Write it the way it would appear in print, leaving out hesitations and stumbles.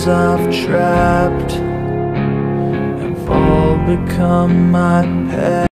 souls I've trapped have all become my pet.